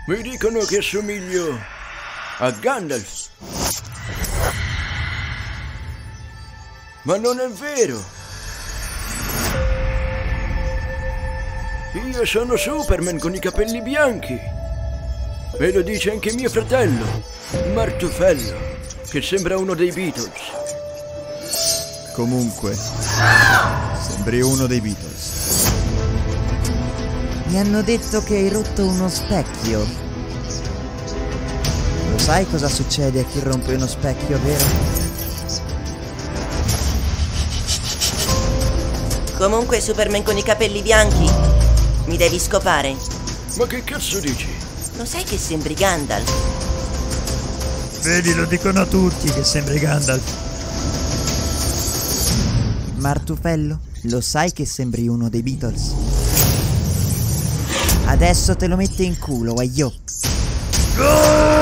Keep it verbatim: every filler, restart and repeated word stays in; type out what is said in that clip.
Mi dicono che assomiglio a Gandalf. Ma non è vero. Io sono Superman con i capelli bianchi. E lo dice anche mio fratello, Martufello, che sembra uno dei Beatles. Comunque, sembri uno dei Beatles. Mi hanno detto che hai rotto uno specchio. Lo sai cosa succede a chi rompe uno specchio, vero? Comunque, Superman con i capelli bianchi, mi devi scopare. Ma che cazzo dici? Lo sai che sembri Gandalf? Vedi, lo dicono tutti che sembri Gandalf. Martufello, lo sai che sembri uno dei Beatles? Adesso te lo metti in culo, guagliò. Oh!